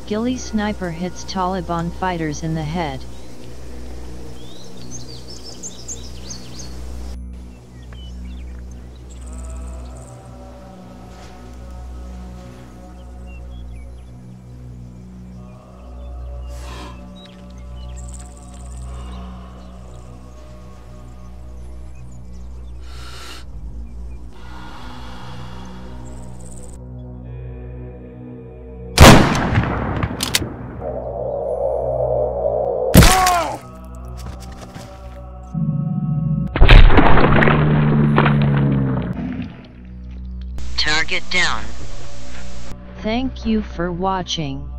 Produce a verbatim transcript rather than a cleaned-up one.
Ghillie sniper hits Taliban fighters in the head. Target down. Thank you for watching.